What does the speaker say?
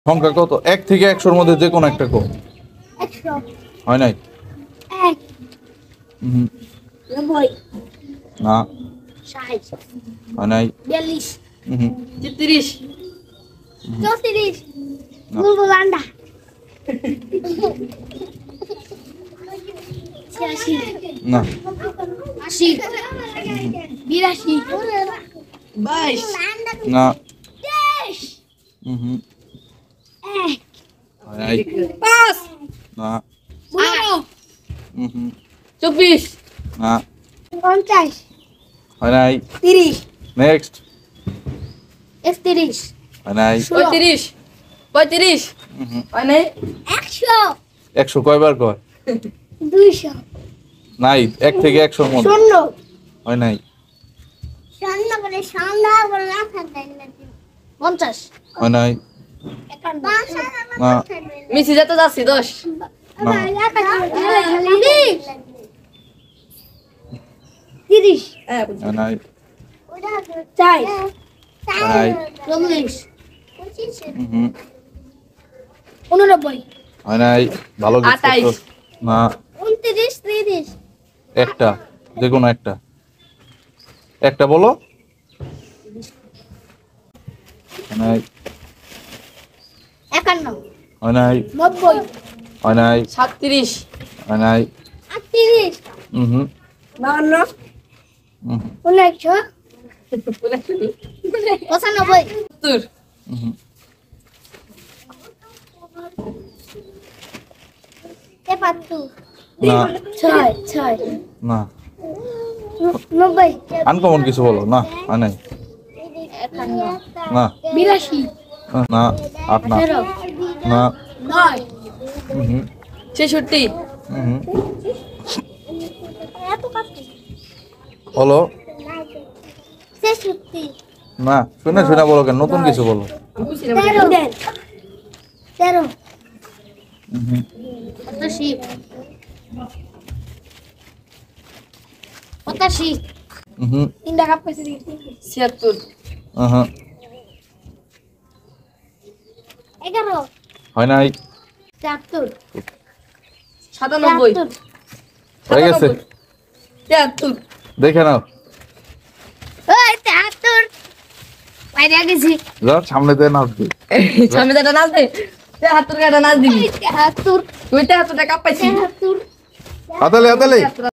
সংখ্যা কত? 1 থেকে 100-র মধ্যে যে কোনো একটা কো। 100 হয় নাই? 1 90 না 60 হয় নাই। 42 33 34 বুলবুল আন্ডা 86 না 80 82 22 না 23 1 হয় নাই। 5 না 24 না 50 হয় নাই। 30 নেক্সট 31 হয় নাই। 35 35 হয় নাই 100 100 কয়বার কয়? 200 নাই 1 থেকে 100-র মধ্যে। শূন্য হয় নাই। শূন্য বলে সন্ধ্যা বলে না থাকবে 50 হয় নাই। 51 না মিছি যেতে যাচ্ছি 10 না 30 হয় নাই। 4 নাই 40 89 হয় নাই। ভালো গেস 28 করছো। না 29 30 একটা, যে কোনো একটা। একটা বলো। হয় নাই। 51 হয় নাই। 90 হয় নাই। 37 হয় নাই। 38 হুম 52 হুম 100 79 95 70 হুম 73 না 6 না 90 আনকমন কিছু বলো। না হয় নাই। 51 না 82 না 8 না 18 না 9 হুম 66 হুম এত কাছে বলো। 66 না শুনে শুনে বলো কেন, নতুন কিছু বলো। 13 13 হুম 85 85 হুম তিনটা কাপ পেছে 76 হুম 11 হয় নাই। 74 97 হয়ে গেছে, 73 দেখে নাও। ওই 73 বাইরে গেছি যাও সামনে দিয়ে নাচবে। সামনে যেটা নাচ দে 73 গাটা নাচ দিবি 73 তুই 73 টাকা পাইছিস 73 হাতালে হাতালে।